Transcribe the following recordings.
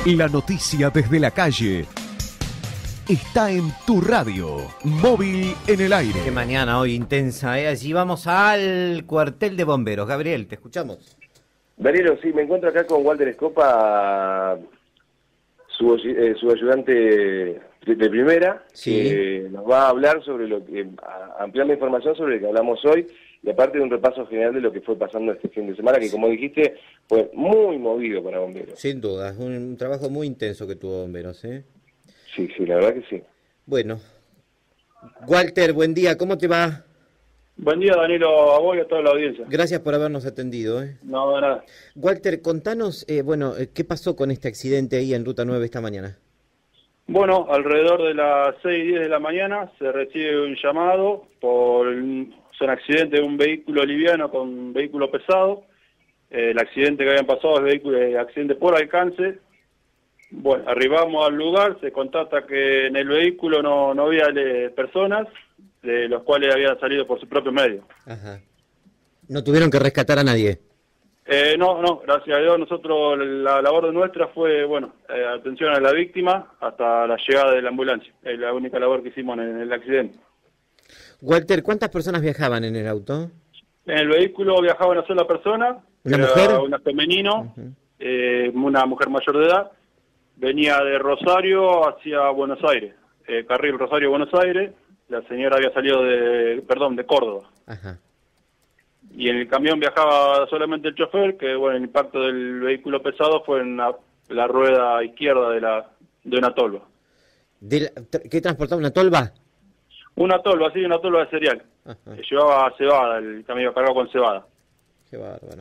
La noticia desde la calle está en tu radio, móvil en el aire. Qué mañana hoy intensa, ¿eh? Allí vamos al cuartel de bomberos. Gabriel, te escuchamos. Danilo, sí, me encuentro acá con Walter Escopa, su ayudante de primera, Sí. que nos va a hablar sobre lo que, a ampliar la información sobre lo que hablamos hoy, y aparte de un repaso general de lo que fue pasando este fin de semana, que como dijiste, fue muy movido para bomberos. Sin duda, es un trabajo muy intenso que tuvo bomberos, ¿eh? Sí, la verdad que sí. Bueno, Walter, buen día, ¿cómo te va? Buen día, Danilo, a vos y a toda la audiencia. Gracias por habernos atendido, ¿eh? No, de nada. Walter, contanos, ¿qué pasó con este accidente ahí en Ruta 9 esta mañana? Bueno, alrededor de las 6:10 de la mañana se recibe un llamado por un accidente de un vehículo liviano con un vehículo pesado. El accidente que habían pasado es accidente por alcance. Bueno, arribamos al lugar, se constata que en el vehículo no había personas, de los cuales habían salido por su propio medio. Ajá. ¿No tuvieron que rescatar a nadie? No, gracias a Dios, nosotros, la labor de nuestra fue, atención a la víctima hasta la llegada de la ambulancia. Es la única labor que hicimos en el accidente. Walter, ¿cuántas personas viajaban en el auto? En el vehículo viajaba una sola persona. ¿Una mujer? Una femenino, una mujer mayor de edad. Venía de Rosario hacia Buenos Aires, carril Rosario-Buenos Aires. La señora había salido de Córdoba. Ajá. Y en el camión viajaba solamente el chofer, que el impacto del vehículo pesado fue en la rueda izquierda de una tolva. ¿Qué transportaba? ¿Una tolva? Una tolva de cereal. Ajá. Que llevaba cebada, el camión cargado con cebada. Qué bárbaro.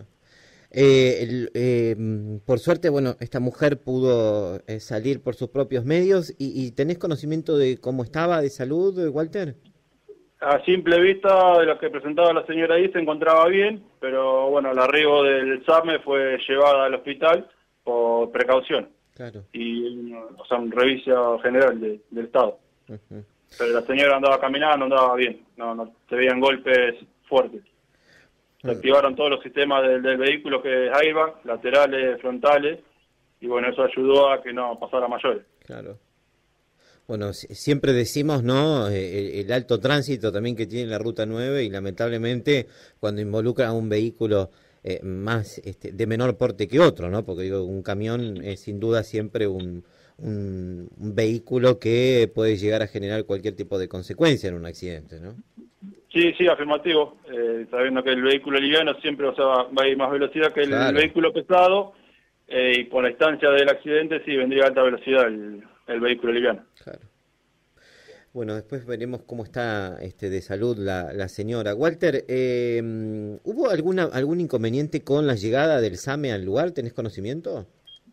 Por suerte, esta mujer pudo salir por sus propios medios. ¿Y tenés conocimiento de cómo estaba de salud, Walter? A simple vista, de lo que presentaba la señora ahí, se encontraba bien, pero el arribo del SAME fue llevada al hospital por precaución. Claro. Y, un revisión general del estado. Uh-huh. Pero la señora andaba caminando, andaba bien, no se veían golpes fuertes. Se activaron todos los sistemas del vehículo, que es airbag, laterales, frontales, y eso ayudó a que no pasara a mayores. Claro. Bueno, siempre decimos, ¿no?, el alto tránsito también que tiene la Ruta 9, y lamentablemente cuando involucra a un vehículo más de menor porte que otro, ¿no? Porque un camión es sin duda siempre un vehículo que puede llegar a generar cualquier tipo de consecuencia en un accidente, ¿no? Sí, afirmativo. Sabiendo que el vehículo liviano siempre va a ir más velocidad que el vehículo pesado, y por la instancia del accidente sí vendría a alta velocidad el vehículo liviano. Claro. Bueno, después veremos cómo está de salud la señora. Walter, ¿hubo algún inconveniente con la llegada del SAME al lugar? ¿Tenés conocimiento?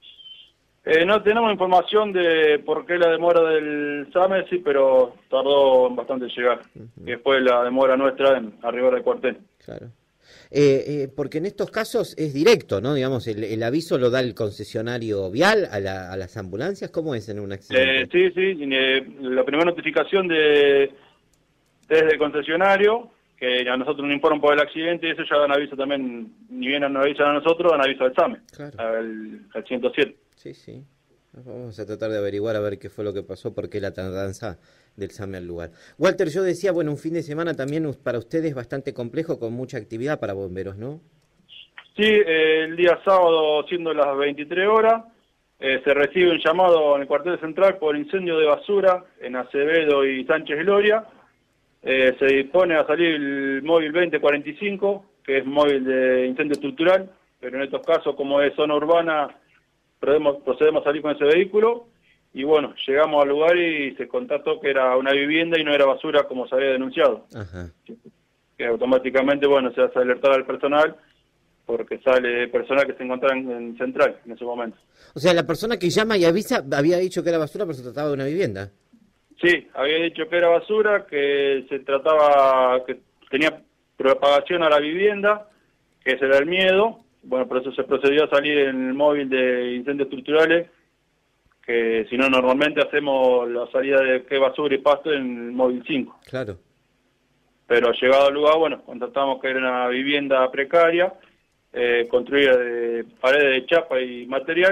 No tenemos información de por qué la demora del SAME, sí, pero tardó bastante en llegar. Uh-huh. Que fue la demora nuestra en arribar al cuartel. Claro. Porque en estos casos es directo, ¿no? Digamos, el aviso lo da el concesionario vial a las ambulancias. ¿Cómo es en un accidente? Sí. La primera notificación desde el concesionario, que a nosotros nos informan por el accidente, y eso ya dan aviso también, ni bien nos avisan a nosotros, dan aviso al SAME, claro. al 107. Sí. Vamos a tratar de averiguar a ver qué fue lo que pasó, por qué la tardanza del SAME al lugar. Walter, yo decía, un fin de semana también para ustedes bastante complejo, con mucha actividad para bomberos, ¿no? Sí, el día sábado, siendo las 23 horas, se recibe un llamado en el cuartel central por incendio de basura en Acevedo y Sánchez Gloria. Se dispone a salir el móvil 2045, que es móvil de incendio estructural, pero en estos casos, como es zona urbana, procedemos a salir con ese vehículo. Y llegamos al lugar y se constató que era una vivienda y no era basura como se había denunciado. Ajá. Que automáticamente, se hace alertar al personal, porque sale personal que se encontraba en central en ese momento. O sea, la persona que llama y avisa había dicho que era basura, pero se trataba de una vivienda. Sí, había dicho que era basura, que se trataba, que tenía propagación a la vivienda, que ese era el miedo. Por eso se procedió a salir en el móvil de incendios estructurales, que si no, normalmente hacemos la salida de qué basura y pasto en el móvil 5. Claro. Pero llegado al lugar, constatamos que era una vivienda precaria, construida de paredes de chapa y material,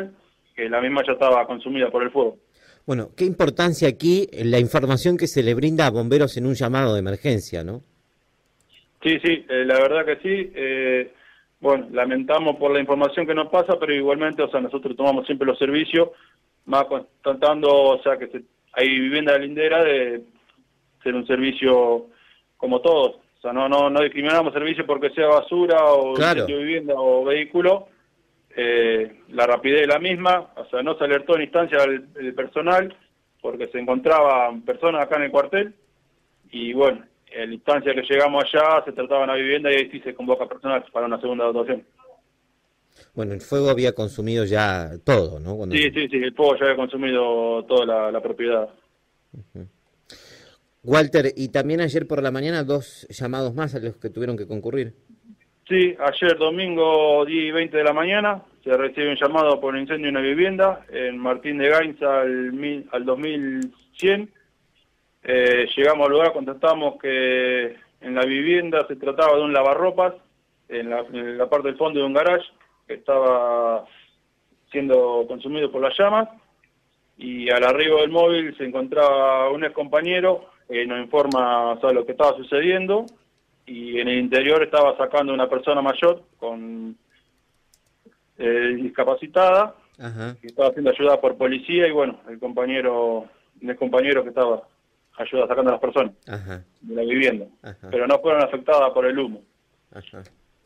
que la misma ya estaba consumida por el fuego. Bueno, qué importancia aquí la información que se le brinda a bomberos en un llamado de emergencia, ¿no? Sí, la verdad que sí. Bueno, lamentamos por la información que nos pasa, pero igualmente, o sea, nosotros tomamos siempre los servicios, más tratando, o sea, que hay vivienda lindera de ser un servicio como todos. O sea, no discriminamos servicio porque sea basura o claro, sitio de vivienda o vehículo. La rapidez es la misma, o sea, no se alertó en instancia el personal porque se encontraban personas acá en el cuartel y bueno, en la instancia que llegamos allá se trataba una vivienda y ahí sí se convoca personal para una segunda dotación. Bueno, el fuego había consumido ya todo, ¿no? Cuando... Sí, el fuego ya había consumido toda la propiedad. Uh-huh. Walter, y también ayer por la mañana 2 llamados más a los que tuvieron que concurrir. Sí, ayer domingo 10 y 20 de la mañana se recibe un llamado por un incendio en una vivienda en Martín de Gainza al 2100. Llegamos al lugar, contestamos que en la vivienda se trataba de un lavarropas en la parte del fondo de un garage que estaba siendo consumido por las llamas, y al arribo del móvil se encontraba un ex compañero que nos informa sobre lo que estaba sucediendo, y en el interior estaba sacando una persona mayor con discapacitada. Ajá. Que estaba siendo ayudada por policía, y bueno, el ex compañero que estaba sacando a las personas. Ajá. De la vivienda. Ajá. Pero no fueron afectadas por el humo. Ajá.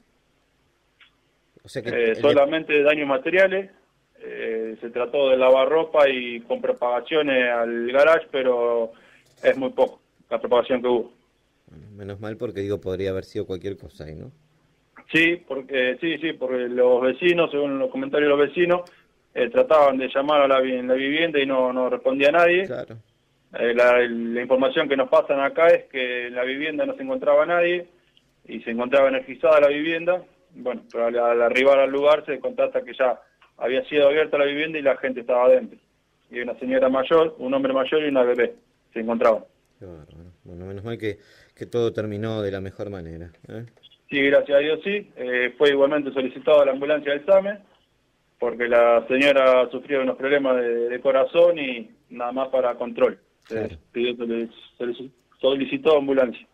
O sea que solamente daños materiales. Se trató de lavar ropa y con propagaciones al garage, pero es muy poco la propagación que hubo. Menos mal, porque digo, podría haber sido cualquier cosa ahí, ¿no? Sí, porque los vecinos, según los comentarios de los vecinos, trataban de llamar a la vivienda y no respondía nadie. Claro. La información que nos pasan acá es que en la vivienda no se encontraba nadie y se encontraba energizada la vivienda. Bueno, pero al arribar al lugar se constata que ya había sido abierta la vivienda y la gente estaba adentro. Y una señora mayor, un hombre mayor y una bebé se encontraban. Qué bárbaro. Bueno, menos mal que todo terminó de la mejor manera, ¿eh? Sí, gracias a Dios sí. Fue igualmente solicitado la ambulancia del SAME, porque la señora sufrió unos problemas de corazón y nada más para control. Claro. Se le solicitó ambulancia.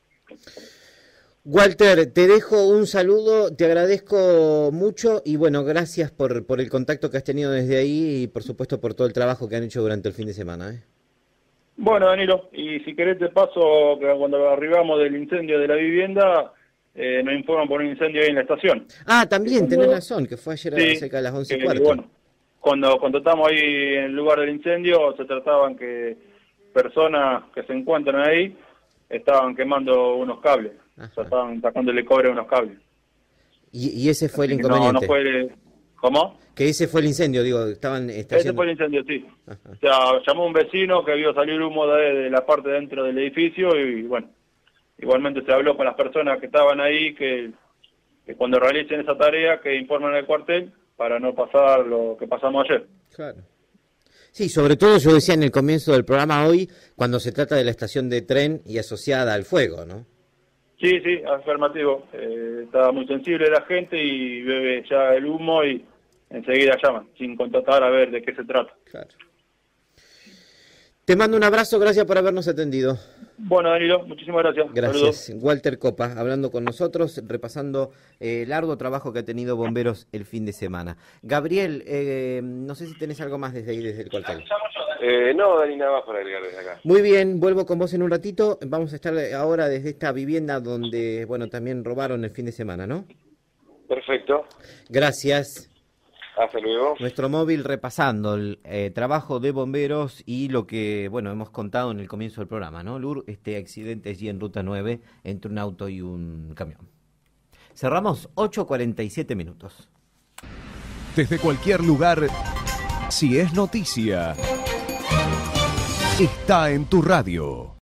Walter, te dejo un saludo, te agradezco mucho y bueno, gracias por el contacto que has tenido desde ahí y por supuesto por todo el trabajo que han hecho durante el fin de semana, ¿eh? Bueno, Danilo, y si querés te paso que cuando arribamos del incendio de la vivienda, nos informan por un incendio ahí en la estación. Ah, también, tenés razón, que fue ayer cerca de las 11:15. Bueno, cuando estamos ahí en el lugar del incendio, se trataban que personas que se encuentran ahí estaban quemando unos cables. O sea, estaban sacándole cobre a unos cables. ¿Y ese fue el inconveniente? ¿Cómo? Que ese fue el incendio, digo, estaban... Ese fue el incendio, sí. Ajá. O sea, llamó un vecino que vio salir humo de la parte dentro del edificio y bueno, igualmente se habló con las personas que estaban ahí que cuando realicen esa tarea que informen al cuartel para no pasar lo que pasamos ayer. Claro. Sí, sobre todo yo decía en el comienzo del programa hoy, cuando se trata de la estación de tren y asociada al fuego, ¿no? Sí, afirmativo. Estaba muy sensible la gente y bebe ya el humo y enseguida llaman, sin contactar a ver de qué se trata. Claro. Te mando un abrazo, gracias por habernos atendido. Bueno, Danilo, muchísimas gracias. Gracias. Saludos. Walter Copa, hablando con nosotros, repasando el arduo trabajo que ha tenido bomberos el fin de semana. Gabriel, no sé si tenés algo más desde ahí, desde el cuartel. No, Dani, nada más para agregar desde acá. Muy bien, vuelvo con vos en un ratito. Vamos a estar ahora desde esta vivienda donde, bueno, también robaron el fin de semana, ¿no? Perfecto. Gracias. Hasta luego. Nuestro móvil repasando el trabajo de bomberos y lo que, bueno, hemos contado en el comienzo del programa, ¿no? Este accidente allí en Ruta 9 entre un auto y un camión. Cerramos 8:47 minutos. Desde cualquier lugar, si es noticia, está en tu radio.